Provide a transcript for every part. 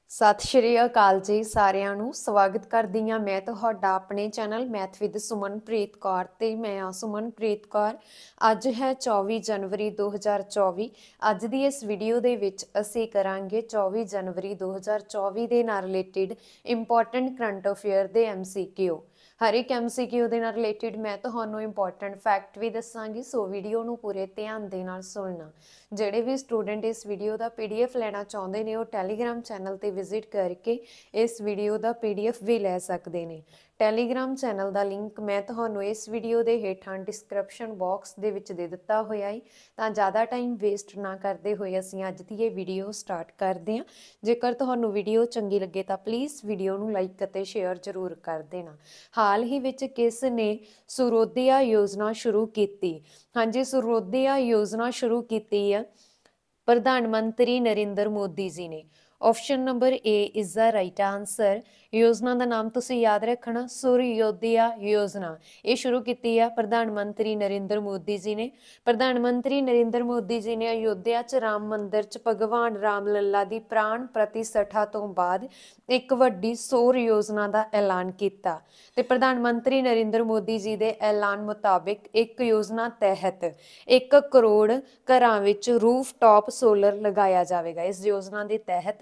सत श्री अकाल जी सारिਆਂ ਨੂੰ ਸਵਾਗਤ ਕਰਦੀ ਹਾਂ ਮੈਂ ਤੁਹਾਡਾ ਆਪਣੇ channel math with Sumanpreet Kaur ਤੇ ਮੈਂ ਆ ਸੁਮਨਪ੍ਰੀਤ ਕੌਰ। ਅੱਜ ਹੈ 24 ਜਨਵਰੀ 2024। ਅੱਜ ਦੀ ਇਸ ਵੀਡੀਓ ਦੇ ਵਿੱਚ ਅਸੀਂ ਕਰਾਂਗੇ 24 ਜਨਵਰੀ 2024 ਦੇ ਨਾਲ ਰਿਲੇਟਡ ਇੰਪੋਰਟੈਂਟ ਕਰੰਟ ਅਫੇਅਰ ਦੇ MCQ। हर एक MCQ ਦੇ ਨਾਲ ਰਿਲੇਟਡ ਮੈਂ ਤੁਹਾਨੂੰ ਇੰਪੋਰਟੈਂਟ ਫੈਕਟ ਵੀ ਦੱਸਾਂਗੀ, ਸੋ ਵੀਡੀਓ ਨੂੰ ਪੂਰੇ ਧਿਆਨ ਦੇ ਨਾਲ ਸੁਣਨਾ। ਜਿਹੜੇ ਵੀ ਸਟੂਡੈਂਟ ਇਸ ਵੀਡੀਓ ਦਾ PDF ਲੈਣਾ ਚਾਹੁੰਦੇ ਨੇ ਉਹ ਟੈਲੀਗ੍ਰਾਮ ਚੈਨਲ ਤੇ ਵਿਜ਼ਿਟ ਕਰਕੇ ਇਸ ਵੀਡੀਓ ਦਾ PDF ਵੀ ਲੈ ਸਕਦੇ ਨੇ। ਟੈਲੀਗ੍ਰਾਮ ਚੈਨਲ ਦਾ ਲਿੰਕ ਮੈਂ ਤੁਹਾਨੂੰ ਇਸ ਵੀਡੀਓ ਦੇ ਹੇਠਾਂ ਡਿਸਕ੍ਰਿਪਸ਼ਨ ਬਾਕਸ ਦੇ ਵਿੱਚ ਦੇ ਦਿੱਤਾ ਹੋਇਆ ਹੈ। ਤਾਂ ਜ਼ਿਆਦਾ ਟਾਈਮ ਵੇਸਟ ਨਾ ਕਰਦੇ ਹੋਏ ਅਸੀਂ ਅੱਜ ਦੀ ਇਹ ਵੀਡੀਓ ਸਟਾਰਟ ਕਰਦੇ ਹਾਂ। ਜੇਕਰ ਤੁਹਾਨੂੰ ਵੀਡੀਓ ਚੰਗੀ ਲੱਗੇ ਤਾਂ ਪਲੀਜ਼ ਵੀਡੀਓ ਨੂੰ ਲਾਈਕ ਅਤੇ ਸ਼ੇਅਰ ਜ਼ਰੂਰ ਕਰ ਦੇਣਾ। ਹਾਲ ਹੀ ਵਿੱਚ ਕਿਸ ਨੇ ਸਰੋਦਿਆ ਯੋਜਨਾ ਸ਼ੁਰੂ ਕੀਤੀ? ਹਾਂਜੀ, ਸਰੋਦਿਆ ਯੋਜਨਾ ਸ਼ੁਰੂ ਕੀਤੀ ਹੈ ਪ੍ਰਧਾਨ ਮੰਤਰੀ ਨਰਿੰਦਰ ਮੋਦੀ ਜੀ ਨੇ। Option number A is the right answer. ਯੋਜਨਾ ਦਾ ਨਾਮ ਤੁਸੀਂ ਯਾਦ ਰੱਖਣਾ, ਸਰੋਦਿਆ ਯੋਜਨਾ। ਇਹ ਸ਼ੁਰੂ ਕੀਤੀ ਹੈ ਪ੍ਰਧਾਨ ਮੰਤਰੀ ਨਰਿੰਦਰ ਮੋਦੀ ਜੀ ਨੇ। ਪ੍ਰਧਾਨ ਮੰਤਰੀ ਨਰਿੰਦਰ ਮੋਦੀ ਜੀ ਨੇ ਅਯੋਧਿਆ 'ਚ ਰਾਮ ਮੰਦਿਰ 'ਚ ਭਗਵਾਨ ਰਾਮ ਲੱਲਾ ਦੀ ਪ੍ਰਾਣ ਪ੍ਰਤਿਸ਼ਠਾ ਤੋਂ ਬਾਅਦ ਇੱਕ ਵੱਡੀ ਸੌਰ ਯੋਜਨਾ ਦਾ ਐਲਾਨ ਕੀਤਾ ਤੇ ਪ੍ਰਧਾਨ ਮੰਤਰੀ ਨਰਿੰਦਰ ਮੋਦੀ ਜੀ ਦੇ ਐਲਾਨ ਮੁਤਾਬਿਕ ਇੱਕ ਯੋਜਨਾ ਤਹਿਤ 1 ਕਰੋੜ ਘਰਾਂ ਵਿੱਚ ਰੂਫਟਾਪ ਸੋਲਰ ਲਗਾਇਆ ਜਾਵੇਗਾ। ਇਸ ਯੋਜਨਾ ਦੇ ਤਹਿਤ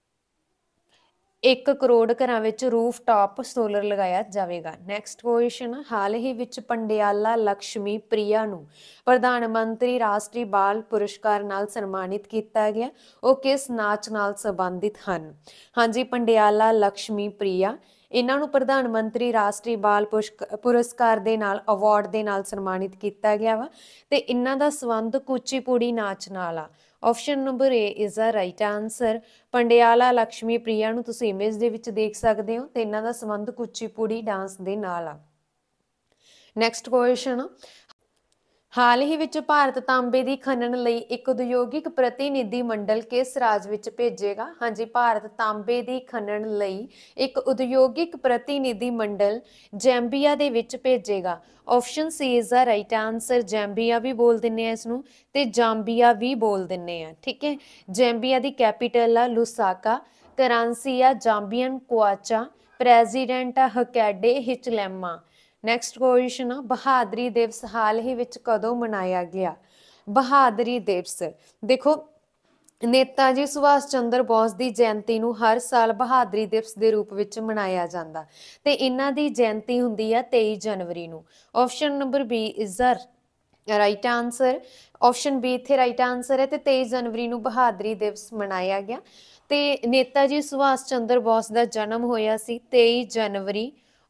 1 ਕਰੋੜ ਘਰਾਂ ਵਿੱਚ ਰੂਫਟਾਪ ਸੋਲਰ ਲਗਾਇਆ ਜਾਵੇਗਾ। ਨੈਕਸਟ ਕੁਐਸਚਨ, ਹਾਲ ਹੀ ਵਿੱਚ ਪੰਡਿਆਲਾ ਲక్ష్ਮੀ ਪ੍ਰਿਆ ਨੂੰ ਪ੍ਰਧਾਨ ਮੰਤਰੀ ਰਾਸ਼ਟਰੀ ਬਾਲ ਪੁਰਸਕਾਰ ਨਾਲ ਸਨਮਾਨਿਤ ਕੀਤਾ ਗਿਆ। ਉਹ ਕਿਸ ਨਾਚ ਨਾਲ ਸੰਬੰਧਿਤ ਹਨ? ਹਾਂਜੀ, ਪੰਡਿਆਲਾ ਲక్ష్ਮੀ ਪ੍ਰਿਆ, ਇਹਨਾਂ ਨੂੰ ਪ੍ਰਧਾਨ ਮੰਤਰੀ ਰਾਸ਼ਟਰੀ ਬਾਲ ਪੁਰਸਕਾਰ ਦੇ ਨਾਲ ਅਵਾਰਡ ਦੇ ਨਾਲ ਸਨਮਾਨਿਤ ਕੀਤਾ ਗਿਆ ਵਾ ਤੇ ਇਹਨਾਂ ਦਾ ਸੰਬੰਧ ਕੁਚੀਪੁੜੀ ਨਾਚ ਨਾਲ ਆ। Option number A is the right answer. Pandiyala Lakshmi Priya ਨੂੰ ਤੁਸੀਂ ਇਮੇਜ ਦੇ ਵਿੱਚ ਦੇਖ ਸਕਦੇ ਹੋ ਤੇ ਇਹਨਾਂ ਦਾ ਸੰਬੰਧ ਕੁਚੀਪੁੜੀ ਡਾਂਸ ਦੇ ਨਾਲ ਆ। ਨੈਕਸਟ ਕੁਐਸਚਨ, ਹਾਲ ਹੀ ਵਿੱਚ ਭਾਰਤ ਤਾਂਬੇ ਦੀ ਖਨਨ ਲਈ ਇੱਕ ਉਦਯੋਗਿਕ ਪ੍ਰਤੀਨਿਧੀ ਮੰਡਲ ਕਿਸ ਰਾਜ ਵਿੱਚ ਭੇਜੇਗਾ? ਹਾਂਜੀ, ਭਾਰਤ ਤਾਂਬੇ ਦੀ ਖਨਨ ਲਈ ਇੱਕ ਉਦਯੋਗਿਕ ਪ੍ਰਤੀਨਿਧੀ ਮੰਡਲ ਜ਼ੈਂਬੀਆ ਦੇ ਵਿੱਚ ਭੇਜੇਗਾ। Option C is the right answer. Zambia ਵੀ ਬੋਲ ਦਿੰਨੇ ਆ ਇਸਨੂੰ ਤੇ ਜਾਂਬੀਆ ਵੀ ਬੋਲ ਦਿੰਨੇ ਆ। ਠੀਕ ਹੈ, ਜ਼ੈਂਬੀਆ ਦੀ ਕੈਪੀਟਲ ਆ ਲੁਸਾਕਾ, ਕਰੰਸੀ ਆ ਜਾਂਬੀਅਨ ਕੁਆਚਾ, ਪ੍ਰੈਜ਼ੀਡੈਂਟ ਆ ਹਕੈਡੇ ਹਿਚਲੈਮਾ। ਨੈਕਸਟ ਕੁਐਸਚਨ ਆ, ਬਹਾਦਰੀ ਦਿਵਸ ਹਾਲ ਹੀ ਵਿੱਚ ਕਦੋਂ ਮਨਾਇਆ ਗਿਆ? ਬਹਾਦਰੀ ਦਿਵਸ ਦੇਖੋ, ਨੇਤਾ ਜੀ ਸੁਭਾਸ਼ ਚੰਦਰ ਬੋਸ ਦੀ ਜਯੰਤੀ ਨੂੰ ਹਰ ਸਾਲ ਬਹਾਦਰੀ ਦਿਵਸ ਦੇ ਰੂਪ ਵਿੱਚ ਮਨਾਇਆ ਜਾਂਦਾ ਤੇ ਇਹਨਾਂ ਦੀ ਜਯੰਤੀ ਹੁੰਦੀ ਆ 23 ਜਨਵਰੀ ਨੂੰ। Option number B is the right answer. Option B ਇੱਥੇ ਰਾਈਟ ਆਂਸਰ ਹੈ ਤੇ 23 ਜਨਵਰੀ ਨੂੰ ਬਹਾਦਰੀ ਦਿਵਸ ਮਨਾਇਆ ਗਿਆ ਤੇ ਨੇਤਾ ਜੀ ਸੁਭਾਸ਼ ਚੰਦਰ ਬੋਸ ਦਾ ਜਨਮ ਹੋਇਆ ਸੀ 23 ਜਨਵਰੀ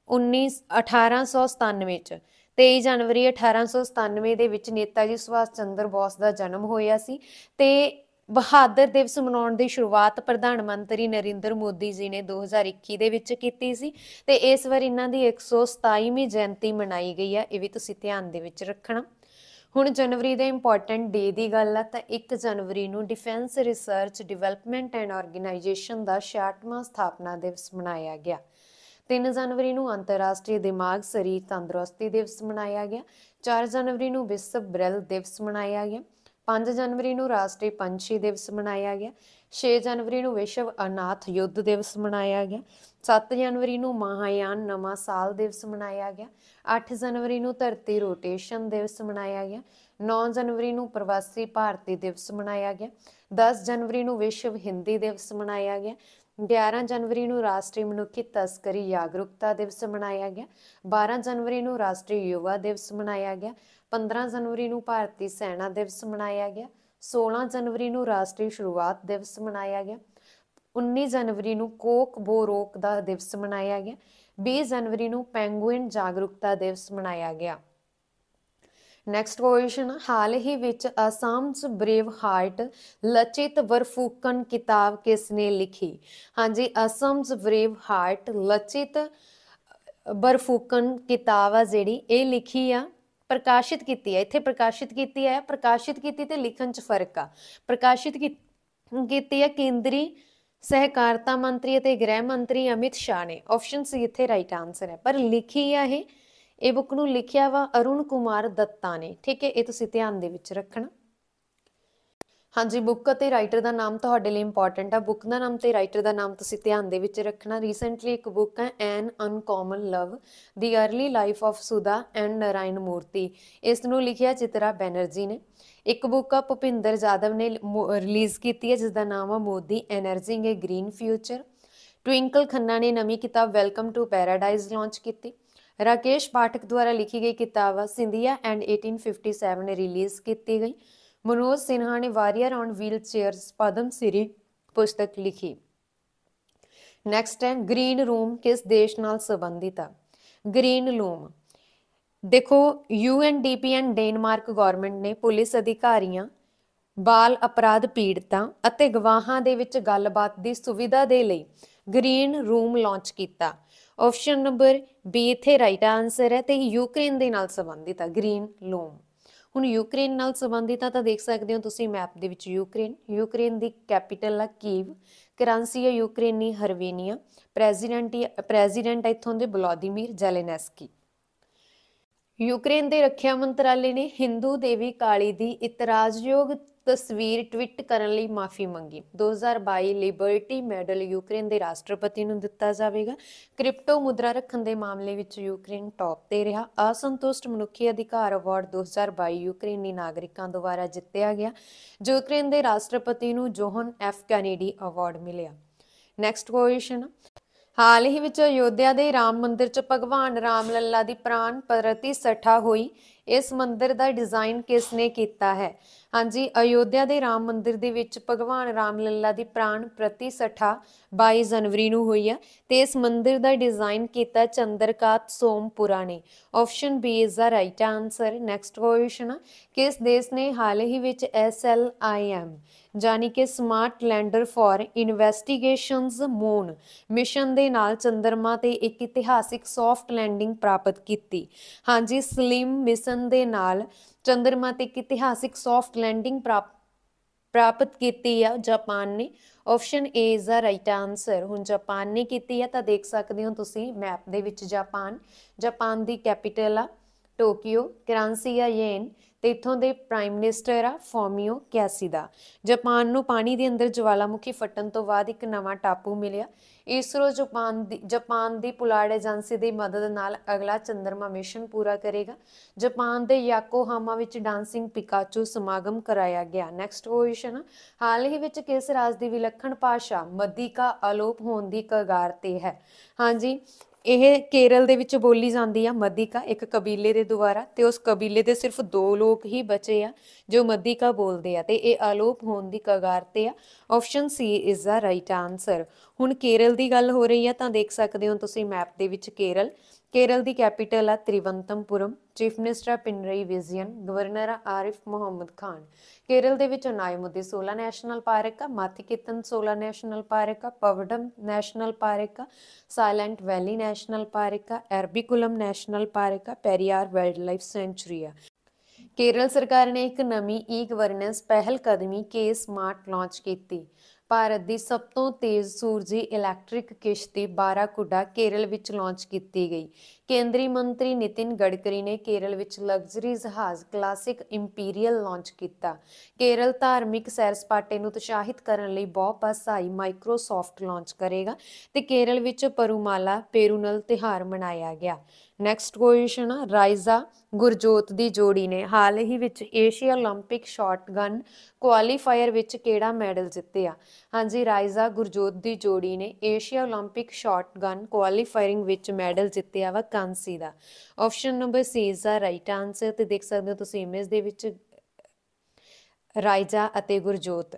1897 ਚ। 23 ਜਨਵਰੀ 1897 ਦੇ ਵਿੱਚ ਨੇਤਾ ਜੀ ਸੁਭਾਸ਼ ਚੰਦਰ ਬੋਸ ਦਾ ਜਨਮ ਹੋਇਆ ਸੀ ਤੇ ਬਹਾਦਰ ਦਿਵਸ ਮਨਾਉਣ ਦੀ ਸ਼ੁਰੂਆਤ ਪ੍ਰਧਾਨ ਮੰਤਰੀ ਨਰਿੰਦਰ ਮੋਦੀ ਜੀ ਨੇ 2021 ਦੇ ਵਿੱਚ ਕੀਤੀ ਸੀ ਤੇ ਇਸ ਵਾਰ ਇਹਨਾਂ ਦੀ 127ਵੀਂ ਜਯੰਤੀ ਮਨਾਈ ਗਈ ਹੈ। ਇਹ ਵੀ ਤੁਸੀਂ ਧਿਆਨ ਦੇ ਵਿੱਚ ਰੱਖਣਾ। ਹੁਣ ਜਨਵਰੀ ਦੇ ਇੰਪੋਰਟੈਂਟ ਡੇ ਦੀ ਗੱਲ ਆ ਤਾਂ 1 ਜਨਵਰੀ ਨੂੰ defence research development and organisation ਦਾ 66ਵਾਂ ਸਥਾਪਨਾ ਦਿਵਸ ਮਨਾਇਆ ਗਿਆ। 3 ਜਨਵਰੀ ਨੂੰ ਅੰਤਰਰਾਸ਼ਟਰੀ ਦਿਮਾਗ ਸਰੀਰ ਤੰਦਰੁਸਤੀ ਦਿਵਸ ਮਨਾਇਆ ਗਿਆ। 4 ਜਨਵਰੀ ਨੂੰ ਵਿਸ਼ਵ ਬ੍ਰੇਲ ਦਿਵਸ ਮਨਾਇਆ ਗਿਆ। 5 ਜਨਵਰੀ ਨੂੰ ਰਾਸ਼ਟਰੀ ਪੰਛੀ ਦਿਵਸ ਮਨਾਇਆ ਗਿਆ। 6 ਜਨਵਰੀ ਨੂੰ ਵਿਸ਼ਵ ਅਨਾਥ ਯੁੱਧ ਦਿਵਸ ਮਨਾਇਆ ਗਿਆ। 7 ਜਨਵਰੀ ਨੂੰ ਮਹਾਯਾਨ ਨਵਾਂ ਸਾਲ ਦਿਵਸ ਮਨਾਇਆ ਗਿਆ। 8 ਜਨਵਰੀ ਨੂੰ ਧਰਤੀ ਰੋਟੇਸ਼ਨ ਦਿਵਸ ਮਨਾਇਆ ਗਿਆ। 9 ਜਨਵਰੀ ਨੂੰ ਪ੍ਰਵਾਸੀ ਭਾਰਤੀ ਦਿਵਸ ਮਨਾਇਆ ਗਿਆ। 10 ਜਨਵਰੀ ਨੂੰ ਵਿਸ਼ਵ ਹਿੰਦੀ ਦਿਵਸ ਮਨਾਇਆ ਗਿਆ। 11 ਜਨਵਰੀ ਨੂੰ ਰਾਸ਼ਟਰੀ ਮਨੁੱਖੀ ਤਸਕਰੀ ਜਾਗਰੂਕਤਾ ਦਿਵਸ ਮਨਾਇਆ ਗਿਆ। 12 ਜਨਵਰੀ ਨੂੰ ਰਾਸ਼ਟਰੀ ਯੁਵਾ ਦਿਵਸ ਮਨਾਇਆ ਗਿਆ। 15 ਜਨਵਰੀ ਨੂੰ ਭਾਰਤੀ ਸੈਨਾ ਦਿਵਸ ਮਨਾਇਆ ਗਿਆ। 16 ਜਨਵਰੀ ਨੂੰ ਰਾਸ਼ਟਰੀ ਸ਼ੁਰੂਆਤ ਦਿਵਸ ਮਨਾਇਆ ਗਿਆ। 19 ਜਨਵਰੀ ਨੂੰ ਕੋਕ ਬੋਰੋਕ ਦਾ ਦਿਵਸ ਮਨਾਇਆ ਗਿਆ। 20 ਜਨਵਰੀ ਨੂੰ ਪੈਂਗੁਇਨ ਜਾਗਰੂਕਤਾ ਦਿਵਸ ਮਨਾਇਆ ਗਿਆ। ਨੈਕਸਟ ਕੁਐਸਚਨ, ਹਾਲ ਹੀ ਵਿੱਚ ਅਸਾਮ's ਬ੍ਰੇਵ ਹਾਰਟ ਲਚਿਤ ਬਰਫੁਕਨ ਕਿਤਾਬ ਕਿਸ ਨੇ ਲਿਖੀ? ਹਾਂਜੀ, ਅਸਾਮ's ਬ੍ਰੇਵ ਹਾਰਟ ਲਚਿਤ ਬਰਫੁਕਨ ਕਿਤਾਬ ਆ ਜਿਹੜੀ ਇਹ ਲਿਖੀ ਆ, ਪ੍ਰਕਾਸ਼ਿਤ ਕੀਤੀ ਹੈ। ਇੱਥੇ ਪ੍ਰਕਾਸ਼ਿਤ ਕੀਤੀ ਹੈ, ਪ੍ਰਕਾਸ਼ਿਤ ਕੀਤੀ ਤੇ ਲਿਖਣ 'ਚ ਫਰਕ ਆ। ਪ੍ਰਕਾਸ਼ਿਤ ਕੀਤੀ ਹੈ ਕੇਂਦਰੀ ਸਹਿਕਾਰਤਾ ਮੰਤਰੀ ਅਤੇ ਗ੍ਰਹਿ ਮੰਤਰੀ ਅਮਿਤ ਸ਼ਾਹ ਨੇ। ਆਪਸ਼ਨ C ਇੱਥੇ ਰਾਈਟ ਆਂਸਰ ਹੈ, ਪਰ ਲਿਖੀ ਆ ਇਹ ਬੁੱਕ ਨੂੰ ਲਿਖਿਆ ਵਾ ਅਰੁਣ ਕੁਮਾਰ ਦੱਤਾ ਨੇ। ਠੀਕ ਹੈ, ਇਹ ਤੁਸੀਂ ਧਿਆਨ ਦੇ ਵਿੱਚ ਰੱਖਣਾ। ਹਾਂਜੀ, ਬੁੱਕ ਅਤੇ ਰਾਈਟਰ ਦਾ ਨਾਮ ਤੁਹਾਡੇ ਲਈ ਇੰਪੋਰਟੈਂਟ ਆ। ਬੁੱਕ ਦਾ ਨਾਮ ਤੇ ਰਾਈਟਰ ਦਾ ਨਾਮ ਤੁਸੀਂ ਧਿਆਨ ਦੇ ਵਿੱਚ ਰੱਖਣਾ। ਰੀਸੈਂਟਲੀ ਇੱਕ ਬੁੱਕ ਹੈ an uncommon love the early life of Sudha and Narayana Murthy. ਇਸ ਨੂੰ ਲਿਖਿਆ ਚਿਤਰਾ ਬੈਨਰਜੀ ਨੇ। ਇੱਕ ਬੁੱਕ ਆ ਭੁਪਿੰਦਰ ਜਾਦਵ ਨੇ ਰਿਲੀਜ਼ ਕੀਤੀ ਹੈ, ਜਿਸ ਦਾ ਨਾਮ ਆ Modi energising a green future. Twinkle Khanna ਨੇ ਨਵੀਂ ਕਿਤਾਬ ਵੈਲਕਮ ਟੂ ਪੈਰਾਡਾਈਜ਼ ਲਾਂਚ ਕੀਤੀ। ਰਾਕੇਸ਼ ਪਾਠਕ ਦੁਆਰਾ ਲਿਖੀ ਗਈ ਕਿਤਾਬ ਆ ਸਿੰਧੀਆ ਐਂਡ 1857 ਰਿਲੀਜ਼ ਕੀਤੀ ਗਈ। ਮਨੋਜ ਸਿਨਹਾ ਨੇ warrior on wheelchairs Padma Shri ਪੁਸਤਕ ਲਿਖੀ। ਨੈਕਸਟ ਹੈ ਗ੍ਰੀਨ ਰੂਮ ਕਿਸ ਦੇਸ਼ ਨਾਲ ਸੰਬੰਧਿਤ ਆ? ਗ੍ਰੀਨ ਰੂਮ ਦੇਖੋ UNDP ਐਂਡ ਡੈਨਮਾਰਕ ਗਵਰਨਮੈਂਟ ਨੇ ਪੁਲਿਸ ਅਧਿਕਾਰੀਆਂ, ਬਾਲ ਅਪਰਾਧ ਪੀੜਤਾਂ ਅਤੇ ਗਵਾਹਾਂ ਦੇ ਵਿੱਚ ਗੱਲਬਾਤ ਦੀ ਸੁਵਿਧਾ ਦੇ ਲਈ ਗ੍ਰੀਨ ਰੂਮ ਲਾਂਚ ਕੀਤਾ। ਆਪਸ਼ਨ ਨੰਬਰ ਬੀ ਇੱਥੇ ਰਾਈਟ ਆਨਸਰ ਹੈ ਤੇ ਯੂਕਰੇਨ ਦੇ ਨਾਲ ਸੰਬੰਧਿਤ ਆ ਗ੍ਰੀਨ ਰੂਮ। ਹੁਣ ਯੂਕਰੇਨ ਨਾਲ ਸੰਬੰਧਿਤ ਆ ਤਾਂ ਦੇਖ ਸਕਦੇ ਹੋ ਤੁਸੀਂ ਮੈਪ ਦੇ ਵਿੱਚ ਯੂਕਰੇਨ ਦੀ ਕੈਪੀਟਲ ਆ ਕੀਵ, ਕਰੰਸੀ ਹੈ ਯੂਕਰੇਨੀ ਹਰਵੇਨੀਆ, ਪ੍ਰੈਜ਼ੀਡੈਂਟ ਇੱਥੋਂ ਦੇ ਵਲੋਦੀਮੀਰ ਜ਼ੈਲੇਨਸਕੀ। ਯੂਕਰੇਨ ਦੇ ਰੱਖਿਆ ਮੰਤਰਾਲੇ ਨੇ ਹਿੰਦੂ ਦੇਵੀ ਕਾਲੀ ਦੀ ਇਤਰਾਜ਼ਯੋਗ ਤਸਵੀਰ ਟਵੀਟ ਕਰਨ ਲਈ ਮਾਫੀ ਮੰਗੀ। 2022 ਲਿਬਰਟੀ ਮੈਡਲ ਯੂਕਰੇਨ ਦੇ ਰਾਸ਼ਟਰਪਤੀ ਨੂੰ ਦਿੱਤਾ ਜਾਵੇਗਾ। ਕ੍ਰਿਪਟੋ ਮੁਦਰਾ ਰੱਖਣ ਦੇ ਮਾਮਲੇ ਵਿੱਚ ਯੂਕਰੇਨ ਟੌਪ ਤੇ ਰਿਹਾ। ਅਸੰਤੁਸ਼ਟ ਮਨੁੱਖੀ ਅਧਿਕਾਰ ਅਵਾਰਡ 2022 ਯੂਕਰੇਨੀ ਨਾਗਰਿਕਾਂ ਦੁਆਰਾ ਜਿੱਤਿਆ ਗਿਆ। ਯੂਕਰੇਨ ਦੇ ਰਾਸ਼ਟਰਪਤੀ ਨੂੰ ਜੋਹਨ ਐਫ ਕੈਨੇਡੀ ਅਵਾਰਡ ਮਿਲਿਆ। ਨੈਕਸਟ ਕੁਐਸਚਨ, ਹਾਲ ਹੀ ਵਿੱਚ ਅਯੋਧਿਆ ਦੇ ਰਾਮ ਮੰਦਿਰ 'ਚ ਭਗਵਾਨ ਰਾਮ ਲੱਲਾ ਦੀ ਪ੍ਰਾਣ ਪ੍ਰਤਿਸ਼ਠਾ ਹੋਈ। ਇਸ ਮੰਦਿਰ ਦਾ ਡਿਜ਼ਾਈਨ ਕਿਸ ਨੇ ਕੀਤਾ ਹੈ? ਹਾਂਜੀ, ਅਯੋਧਿਆ ਦੇ ਰਾਮ ਮੰਦਿਰ ਦੇ ਵਿੱਚ ਭਗਵਾਨ ਰਾਮ ਲੱਲਾ ਦੀ ਪ੍ਰਾਣ ਪ੍ਰਤਿਸ਼ਠਾ 22 ਜਨਵਰੀ ਨੂੰ ਹੋਈ ਆ ਤੇ ਇਸ ਮੰਦਿਰ ਦਾ ਡਿਜ਼ਾਈਨ ਕੀਤਾ ਚੰਦਰਕਾਂਤ ਸੋਮਪੁਰਾ ਨੇ। Option B is the right answer. Next question, ਕਿਸ ਦੇਸ਼ ਨੇ ਹਾਲ ਹੀ ਵਿੱਚ SLIM ਜਾਨੀ ਕਿ smart lander for investigations moon mission ਦੇ ਨਾਲ ਚੰਦਰਮਾ ਤੇ ਇੱਕ ਇਤਿਹਾਸਿਕ ਸੌਫਟ ਲੈਂਡਿੰਗ ਪ੍ਰਾਪਤ ਕੀਤੀ? ਹਾਂਜੀ, ਸਲਿਮ ਮਿਸ਼ਨ ਦੇ ਨਾਲ ਚੰਦਰਮਾ ਤੇ ਇੱਕ ਇਤਿਹਾਸਿਕ ਸੌਫਟ ਲੈਂਡਿੰਗ ਪ੍ਰਾਪਤ ਕੀਤੀ ਆ ਜਾਪਾਨ ਨੇ। Option A is the right answer. ਹੁਣ ਜਾਪਾਨ ਨੇ ਕੀਤੀ ਆ ਤਾਂ ਦੇਖ ਸਕਦੇ ਹੋ ਤੁਸੀਂ ਮੈਪ ਦੇ ਵਿੱਚ ਜਾਪਾਨ ਦੀ ਕੈਪੀਟਲ ਆ ਟੋਕੀਓ, ਕਰੰਸੀ ਆ ਯੇਨ ਤੇ ਇੱਥੋਂ ਦੇ ਪ੍ਰਾਈਮ ਮਿਨਿਸਟਰ ਆ ਫੋਮੀਓ ਕਿਆਸੀਦਾ। ਜਾਪਾਨ ਨੂੰ ਪਾਣੀ ਦੇ ਅੰਦਰ ਜਵਾਲਾਮੁਖੀ ਫਟਣ ਤੋਂ ਬਾਅਦ ਇੱਕ ਨਵਾਂ ਟਾਪੂ ਮਿਲਿਆ। ਇਸਰੋ ਜਾਪਾਨ ਦੀ ਪੁਲਾੜ ਏਜੰਸੀ ਦੀ ਮਦਦ ਨਾਲ ਅਗਲਾ ਚੰਦਰਮਾ ਮਿਸ਼ਨ ਪੂਰਾ ਕਰੇਗਾ। ਜਾਪਾਨ ਦੇ ਯਾਕੋਹਾਮਾ ਵਿੱਚ ਡਾਂਸਿੰਗ ਪਿਕਾਚੂ ਸਮਾਗਮ ਕਰਾਇਆ ਗਿਆ। ਨੈਕਸਟ ਕੁਐਸਚਨ, ਹਾਲ ਹੀ ਵਿੱਚ ਕਿਸ ਰਾਜ ਦੀ ਵਿਲੱਖਣ ਭਾਸ਼ਾ ਮੱਧਿਕਾ ਅਲੋਪ ਹੋਣ ਦੀ ਕਗਾਰ ਤੇ ਹੈ? ਹਾਂਜੀ, ਇਹ ਕੇਰਲ ਦੇ ਵਿੱਚ ਬੋਲੀ ਜਾਂਦੀ ਆ ਮੱਧਿਕਾ, ਇੱਕ ਕਬੀਲੇ ਦੇ ਦੁਆਰਾ, ਤੇ ਉਸ ਕਬੀਲੇ ਦੇ ਸਿਰਫ 2 ਲੋਕ ਹੀ ਬਚੇ ਆ ਜੋ ਮੱਧਿਕਾ ਬੋਲਦੇ ਆ ਤੇ ਇਹ ਅਲੋਪ ਹੋਣ ਦੀ ਕਗਾਰ ਤੇ ਆ। Option C is the right answer. ਹੁਣ ਕੇਰਲ ਦੀ ਗੱਲ ਹੋ ਰਹੀ ਆ ਤਾਂ ਦੇਖ ਸਕਦੇ ਹੋ ਤੁਸੀਂ ਮੈਪ ਦੇ ਵਿੱਚ ਕੇਰਲ ਦੀ ਕੈਪੀਟਲ ਆ Thiruvananthapuram, chief minister Pinarayi Vijayan, governor ਆ ਆਰਿਫ ਮੁਹੰਮਦ ਖਾਨ। ਕੇਰਲ ਦੇ ਵਿੱਚ ਨਾਇਮੁਦੀ 16 ਨੈਸ਼ਨਲ ਪਾਰਕ ਆ, ਮਾਥਿਕਿਤਨ 16 ਨੈਸ਼ਨਲ ਪਾਰਕ ਆ, ਪਵਡਮ ਨੈਸ਼ਨਲ ਪਾਰਕ ਆ, ਸਾਇਲੈਂਟ ਵੈਲੀ ਨੈਸ਼ਨਲ ਪਾਰਕ ਆ, ਐਰਬੀਕੁਲਮ ਨੈਸ਼ਨਲ ਪਾਰਕ ਆ, ਪੈਰੀਆਰ ਵਾਈਲਡ ਲਾਈਫ ਸੈਂਚੁਰੀ ਆ। ਕੇਰਲ ਸਰਕਾਰ ਨੇ ਇੱਕ ਨਵੀਂ ਗਵਰਨੈਂਸ ਪਹਿਲ ਕਦਮੀ ਕੇ ਸਮਾਰਟ ਲਾਂਚ ਕੀਤੀ। ਭਾਰਤ ਦੀ ਸਭ ਤੋਂ ਤੇਜ਼ ਸੂਰਜੀ ਇਲੈਕਟ੍ਰਿਕ ਕਿਸ਼ਤੀ ਬਾਰਾਕੁਡਾ ਕੇਰਲ ਵਿੱਚ ਲਾਂਚ ਕੀਤੀ ਗਈ। ਕੇਂਦਰੀ ਮੰਤਰੀ ਨਿਤਿਨ ਗਡਕਰੀ ਨੇ ਕੇਰਲ ਵਿੱਚ ਲਗਜ਼ਰੀ ਜਹਾਜ਼ ਕਲਾਸਿਕ ਇੰਪੀਰੀਅਲ ਲਾਂਚ ਕੀਤਾ। ਕੇਰਲ ਧਾਰਮਿਕ ਸੈਰ ਸਪਾਟੇ ਨੂੰ ਉਤਸ਼ਾਹਿਤ ਕਰਨ ਲਈ ਬਹੁਭਾਸ਼ਾਈ ਮਾਈਕਰੋਸਾਫਟ ਲਾਂਚ ਕਰੇਗਾ ਤੇ ਕੇਰਲ ਵਿੱਚ ਪਰੂਮਾਲਾ ਪੇਰੂਨਲ ਤਿਉਹਾਰ ਮਨਾਇਆ ਗਿਆ। ਨੈਕਸਟ ਕੁਐਸਚਨ, ਰਾਈਜ਼ਾ ਗੁਰਜੋਤ ਦੀ ਜੋੜੀ ਨੇ ਹਾਲ ਹੀ ਵਿੱਚ ਏਸ਼ੀਆ ਓਲੰਪਿਕ ਸ਼ਾਟਗਨ ਕੁਆਲੀਫਾਇਰ ਵਿੱਚ ਕਿਹੜਾ ਮੈਡਲ ਜਿੱਤਿਆ? ਹਾਂਜੀ, ਰਾਈਜ਼ਾ ਗੁਰਜੋਤ ਦੀ ਜੋੜੀ ਨੇ ਏਸ਼ੀਆ ਓਲੰਪਿਕ ਸ਼ਾਟਗਨ ਕੁਆਲੀਫਾਇਰਿੰਗ ਵਿੱਚ ਮੈਡਲ ਜਿੱਤਿਆ ਵਾ ਕਾਂਸੀ ਦਾ। Option number C is the right answer ਤੇ ਦੇਖ ਸਕਦੇ ਹੋ ਤੁਸੀਂ ਇਮੇਜ ਦੇ ਵਿੱਚ ਰਾਈਜ਼ਾ ਅਤੇ ਗੁਰਜੋਤ।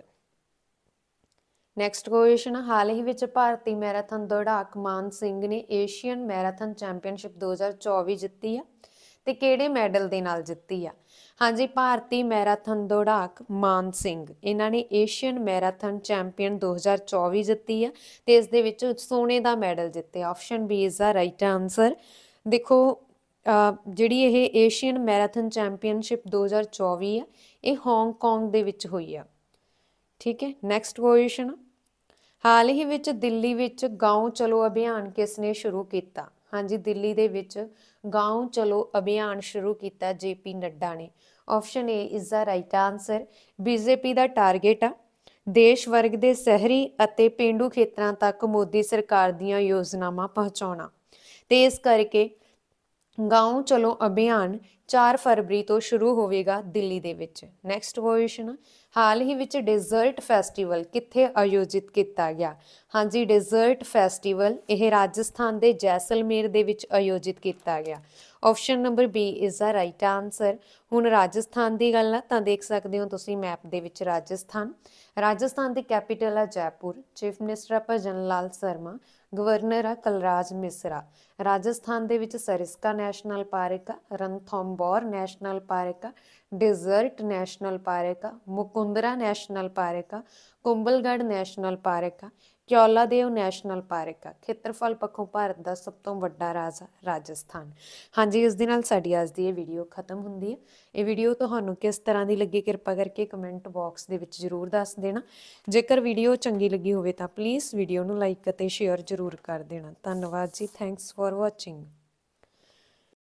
ਨੈਕਸਟ ਕੁਐਸਚਨ, ਹਾਲ ਹੀ ਵਿੱਚ ਭਾਰਤੀ ਮੈਰਾਥਨ ਦੌੜਾਕ ਮਾਨ ਸਿੰਘ ਨੇ ਏਸ਼ੀਅਨ ਮੈਰਾਥਨ ਚੈਂਪੀਅਨਸ਼ਿਪ 2024 ਜਿੱਤੀ ਆ ਤੇ ਕਿਹੜੇ ਮੈਡਲ ਦੇ ਨਾਲ ਜਿੱਤੀ ਆ? ਹਾਂਜੀ, ਭਾਰਤੀ ਮੈਰਾਥਨ ਦੌੜਾਕ ਮਾਨ ਸਿੰਘ, ਇਹਨਾਂ ਨੇ ਏਸ਼ੀਅਨ ਮੈਰਾਥਨ ਚੈਂਪੀਅਨ 2024 ਜਿੱਤੀ ਆ ਤੇ ਇਸ ਦੇ ਵਿੱਚ ਸੋਨੇ ਦਾ ਮੈਡਲ ਜਿੱਤਿਆ। Option B is the right answer. ਦੇਖੋ ਜਿਹੜੀ ਇਹ ਏਸ਼ੀਅਨ ਮੈਰਾਥਨ ਚੈਂਪੀਅਨਸ਼ਿਪ 2024 ਆ ਇਹ ਹਾਂਗਕਾਂਗ ਦੇ ਵਿੱਚ ਹੋਈ ਆ। ਠੀਕ ਹੈ, ਨੈਕਸਟ ਕੁਐਸਚਨ, ਹਾਲ ਹੀ ਵਿੱਚ ਦਿੱਲੀ ਵਿੱਚ ਗਾਂव ਚਲੋ ਅਭਿਆਨ ਕਿਸ ਨੇ ਸ਼ੁਰੂ ਕੀਤਾ? ਹਾਂਜੀ, ਦਿੱਲੀ ਦੇ ਵਿੱਚ ਗਾਂव ਚਲੋ ਅਭਿਆਨ ਸ਼ੁਰੂ ਕੀਤਾ JP ਨੱਡਾ ਨੇ। Option A is the right answer. BJP ਦਾ ਟਾਰਗੇਟ ਆ ਦੇਸ਼ ਵਰਗ ਦੇ ਸ਼ਹਿਰੀ ਅਤੇ ਪੇਂਡੂ ਖੇਤਰਾਂ ਤੱਕ ਮੋਦੀ ਸਰਕਾਰ ਦੀਆਂ ਯੋਜਨਾਵਾਂ ਪਹੁੰਚਾਉਣਾ, ਤੇ ਇਸ ਕਰਕੇ ਗਾਉਂ ਚਲੋ ਅਭਿਆਨ 4 ਫਰਵਰੀ ਤੋਂ ਸ਼ੁਰੂ ਹੋਵੇਗਾ ਦਿੱਲੀ ਦੇ ਵਿੱਚ। ਨੈਕਸਟ ਕੁਐਸਚਨ, ਹਾਲ ਹੀ ਵਿੱਚ ਡੈਜ਼ਰਟ ਫੈਸਟੀਵਲ ਕਿੱਥੇ ਆਯੋਜਿਤ ਕੀਤਾ ਗਿਆ? ਹਾਂਜੀ, ਡੈਜ਼ਰਟ ਫੈਸਟੀਵਲ ਇਹ ਰਾਜਸਥਾਨ ਦੇ ਜੈਸਲਮੇਰ ਦੇ ਵਿੱਚ ਆਯੋਜਿਤ ਕੀਤਾ ਗਿਆ। Option number B is the right answer. ਹੁਣ ਰਾਜਸਥਾਨ ਦੀ ਗੱਲ ਆ ਤਾਂ ਦੇਖ ਸਕਦੇ ਹੋ ਤੁਸੀਂ ਮੈਪ ਦੇ ਵਿੱਚ ਰਾਜਸਥਾਨ ਦੀ ਕੈਪੀਟਲ ਆ ਜੈਪੁਰ, ਚੀਫ ਮਿਨਿਸਟਰ ਆ ਭਜਨ ਲਾਲ ਸ਼ਰਮਾ, ਗਵਰਨਰ ਆ ਕਲਰਾਜ ਮਿਸਰਾ। ਰਾਜਸਥਾਨ ਦੇ ਵਿੱਚ ਸਰਿਸਕਾ ਨੈਸ਼ਨਲ ਪਾਰਕ ਆ, ਰਣਥੰਭੌਰ ਨੈਸ਼ਨਲ ਪਾਰਕ ਆ, ਡੈਜ਼ਰਟ ਨੈਸ਼ਨਲ ਪਾਰਕ ਆ, ਮੁਕੁੰਦਰਾ ਨੈਸ਼ਨਲ ਪਾਰਕ ਆ, ਕੁੰਭਲਗੜ੍ਹ ਨੈਸ਼ਨਲ ਪਾਰਕ ਆ, ਕਿਓਲਾਦੇਵ ਨੈਸ਼ਨਲ ਪਾਰਕ ਆ। ਖੇਤਰਫਲ ਪੱਖੋਂ ਭਾਰਤ ਦਾ ਸਭ ਤੋਂ ਵੱਡਾ ਰਾਜ ਆ ਰਾਜਸਥਾਨ। ਹਾਂਜੀ, ਇਸ ਦੇ ਨਾਲ ਸਾਡੀ ਅੱਜ ਦੀ ਇਹ ਵੀਡੀਓ ਖਤਮ ਹੁੰਦੀ ਹੈ। ਇਹ ਵੀਡੀਓ ਤੁਹਾਨੂੰ ਕਿਸ ਤਰ੍ਹਾਂ ਦੀ ਲੱਗੀ ਕਿਰਪਾ ਕਰਕੇ ਕਮੈਂਟ ਬਾਕਸ ਦੇ ਵਿੱਚ ਜ਼ਰੂਰ ਦੱਸ ਦੇਣਾ। ਜੇਕਰ ਵੀਡੀਓ ਚੰਗੀ ਲੱਗੀ ਹੋਵੇ ਤਾਂ ਪਲੀਜ਼ ਵੀਡੀਓ ਨੂੰ ਲਾਈਕ ਅਤੇ ਸ਼ੇਅਰ ਜ਼ਰੂਰ ਕਰ ਦੇਣਾ। ਧੰਨਵਾਦ ਜੀ, ਥੈਂਕਸ ਫॉर ਵਾਚਿੰਗ।